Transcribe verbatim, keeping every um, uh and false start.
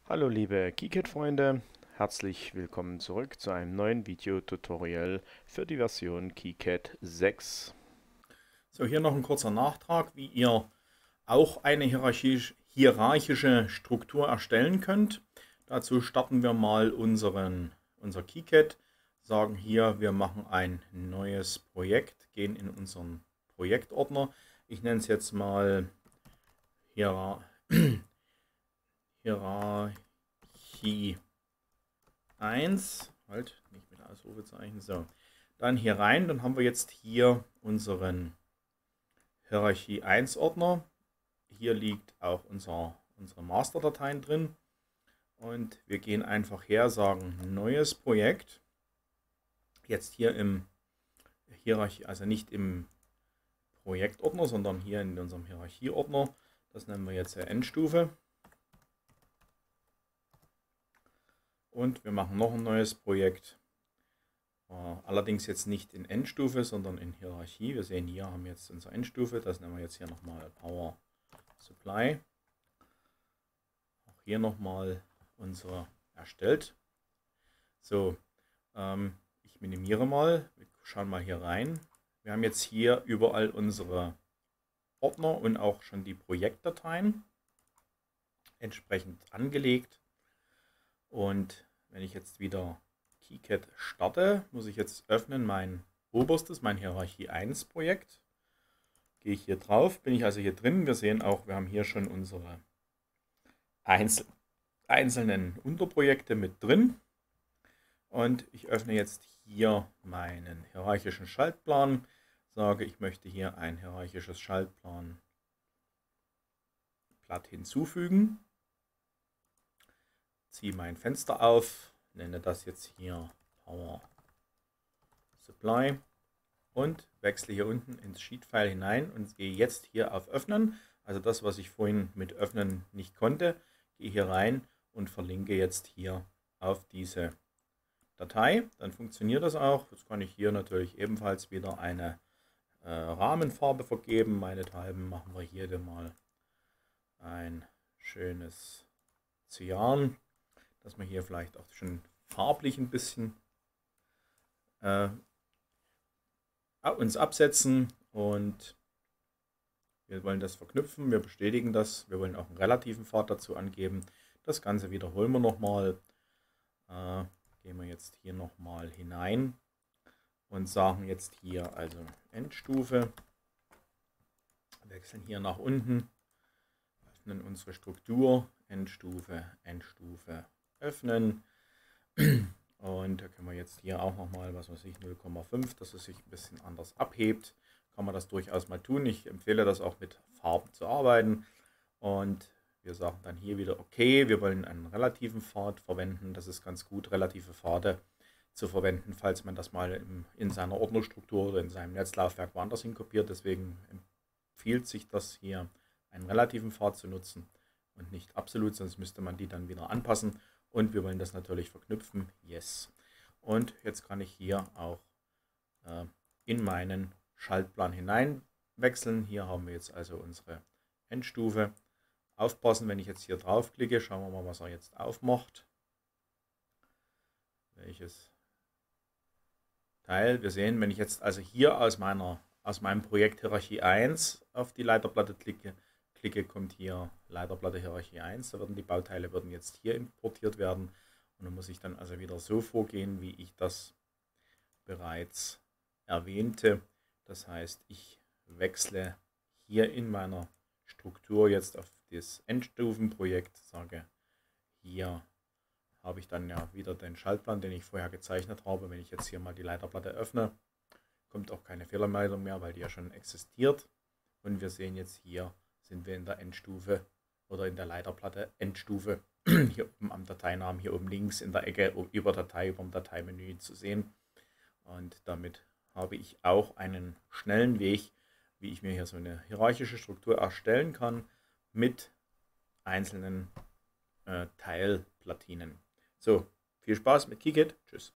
Hallo liebe KiCad-Freunde, herzlich willkommen zurück zu einem neuen Videotutorial für die Version KiCad sechs. So, hier noch ein kurzer Nachtrag, wie ihr auch eine hierarchisch, hierarchische Struktur erstellen könnt. Dazu starten wir mal unseren, unser KiCad, sagen hier, wir machen ein neues Projekt, gehen in unseren Projektordner. Ich nenne es jetzt mal Hierar Hierarchie eins, halt, nicht mit Ausrufezeichen, so. Dann hier rein, dann haben wir jetzt hier unseren Hierarchie eins Ordner. Hier liegt auch unser, unsere Masterdateien drin. Und wir gehen einfach her, sagen neues Projekt. Jetzt hier im Hierarchie, also nicht im Projektordner, sondern hier in unserem Hierarchieordner. Das nennen wir jetzt Endstufe. Und wir machen noch ein neues Projekt. Allerdings jetzt nicht in Endstufe, sondern in Hierarchie. Wir sehen hier haben wir jetzt unsere Endstufe. Das nennen wir jetzt hier nochmal Power Supply. Auch hier nochmal unsere erstellt. So, ähm, ich minimiere mal. Wir schauen mal hier rein. Wir haben jetzt hier überall unsere Ordner und auch schon die Projektdateien entsprechend angelegt. Und wenn ich jetzt wieder KiCad starte, muss ich jetzt öffnen mein oberstes, mein Hierarchie eins Projekt. Gehe ich hier drauf, bin ich also hier drin. Wir sehen auch, wir haben hier schon unsere Einzel einzelnen Unterprojekte mit drin. Und ich öffne jetzt hier meinen hierarchischen Schaltplan. Sage, ich möchte hier ein hierarchisches Schaltplanblatt hinzufügen. Ziehe mein Fenster auf, nenne das jetzt hier Power Supply und wechsle hier unten ins Sheet-File hinein und gehe jetzt hier auf Öffnen. Also das, was ich vorhin mit Öffnen nicht konnte, gehe hier rein und verlinke jetzt hier auf diese Datei. Dann funktioniert das auch. Jetzt kann ich hier natürlich ebenfalls wieder eine äh, Rahmenfarbe vergeben. Meinethalben machen wir hier mal ein schönes Cyan, dass wir hier vielleicht auch schon farblich ein bisschen äh, uns absetzen, und wir wollen das verknüpfen, wir bestätigen das, wir wollen auch einen relativen Pfad dazu angeben. Das Ganze wiederholen wir nochmal. Äh, gehen wir jetzt hier nochmal hinein und sagen jetzt hier also Endstufe, wechseln hier nach unten, öffnen unsere Struktur, Endstufe, Endstufe, öffnen. Und da können wir jetzt hier auch nochmal, was weiß ich, null Komma fünf, dass es sich ein bisschen anders abhebt. Kann man das durchaus mal tun. Ich empfehle das auch mit Farben zu arbeiten. Und wir sagen dann hier wieder, okay, wir wollen einen relativen Pfad verwenden. Das ist ganz gut, relative Pfade zu verwenden, falls man das mal in seiner Ordnerstruktur oder in seinem Netzlaufwerk woanders hin kopiert. Deswegen empfiehlt sich das hier, einen relativen Pfad zu nutzen und nicht absolut, sonst müsste man die dann wieder anpassen. Und wir wollen das natürlich verknüpfen. Yes. Und jetzt kann ich hier auch äh, in meinen Schaltplan hinein wechseln. Hier haben wir jetzt also unsere Endstufe. Aufpassen, wenn ich jetzt hier draufklicke, schauen wir mal, was er jetzt aufmacht. Welches Teil? Wir sehen, wenn ich jetzt also hier aus, meiner, aus meinem Projekt Hierarchie eins auf die Leiterplatte klicke, klicke, kommt hier Leiterplatte Hierarchie eins. Da werden die Bauteile würden jetzt hier importiert werden. Und dann muss ich dann also wieder so vorgehen, wie ich das bereits erwähnte. Das heißt, ich wechsle hier in meiner Struktur jetzt auf das Endstufenprojekt, sage, hier habe ich dann ja wieder den Schaltplan, den ich vorher gezeichnet habe. Wenn ich jetzt hier mal die Leiterplatte öffne, kommt auch keine Fehlermeldung mehr, weil die ja schon existiert. Und wir sehen jetzt hier, sind wir in der Endstufe oder in der Leiterplatte Endstufe. Hier oben am Dateinamen, hier oben links in der Ecke über Datei, über dem Dateimenü zu sehen. Und damit habe ich auch einen schnellen Weg, wie ich mir hier so eine hierarchische Struktur erstellen kann mit einzelnen äh, Teilplatinen. So, viel Spaß mit KiCad. Tschüss.